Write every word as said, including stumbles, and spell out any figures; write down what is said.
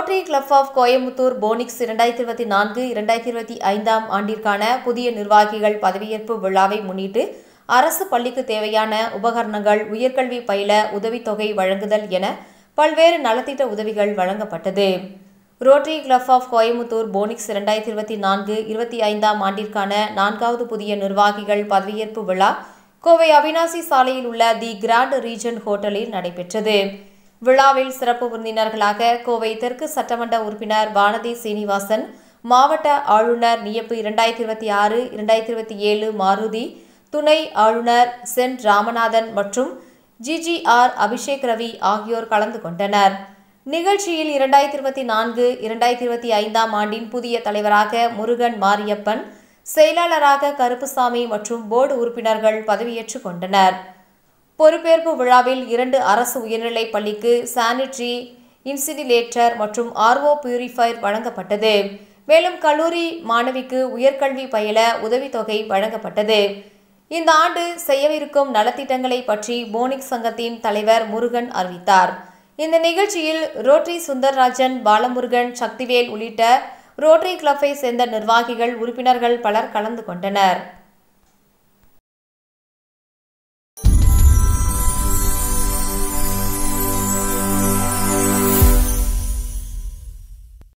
Rotary Club of Coimbatore Phoenix இரண்டாயிரத்தி இருபத்தி நான்கு இரண்டாயிரத்தி இருபத்தி ஐந்தாம் ஆண்டிற்கான புதிய நிர்வாகிகள் பதவியேற்பு விழாவை முன்னிட்டு அரசு பள்ளிக்கு தேவையான உபகரணங்கள், உயர்கல்வி பயில உதவித்தொகை வழங்குதல் என பல்வேறு நலத்திட்ட உதவிகள் வழங்கப்பட்டது. Rotary Club of Coimbatore Phoenix இரண்டாயிரத்தி இருபத்தி நான்கு இருபத்தி ஐந்தாம் ஆண்டிற்கான நான்காவது புதிய நிர்வாகிகள் பதவியேற்பு விழா கோவை அவினாசி சாலையில் உள்ள தி கிராண்ட் ரீஜென்ட் ஹோட்டலில் நடைபெற்றது. விழாவில் சிறப்பு விருந்தினர்களாக கோவை தெற்கு சட்டமன்ற உறுப்பினர் வானதி சீனிவாசன், மாவட்ட ஆளுநர் நியப்பு இரண்டாயிரத்தி இருபத்தி ஆறு இரண்டாயிரத்தி இருபத்தி ஏழு மாருதி, துணை ஆளுநர் சென் ராமநாதன் மற்றும் ஜிஜிஆர் அபிஷேக் ரவி ஆகியோர் கலந்து கொண்டனர். நிகழ்ச்சியில் இரண்டாயிரத்தி இருபத்தி நான்கு இரண்டாயிரத்தி இருபத்தி ஐந்தாம் ஆண்டின் புதிய தலைவராக முருகன் மாரியப்பன், செயலாளராக கருப்புசாமி மற்றும் போர்டு உறுப்பினர்கள் பதவியேற்றுக் கொண்டனர். பொறுப்பேற்பு விழாவில் இரண்டு அரசு உயர்நிலைப் பள்ளிக்கு சானிட்டரி இன்சினிலேட்டர் மற்றும் ஆர்ஓ பியூரிஃபயர் வழங்கப்பட்டது. மேலும் கல்லூரி மாணவிக்கு உயர்கல்வி பயில உதவித்தொகை வழங்கப்பட்டது. இந்த ஆண்டு செய்யவிருக்கும் நலத்திட்டங்களை பற்றி போனிக்ஸ் சங்கத்தின் தலைவர் முருகன் அறிவித்தார். இந்த நிகழ்ச்சியில் ரோட்டரி சுந்தர்ராஜன், பாலமுருகன், சக்திவேல் உள்ளிட்ட ரோட்டரி கிளப்பை சேர்ந்த நிர்வாகிகள், உறுப்பினர்கள் பலர் கலந்து கொண்டனர்.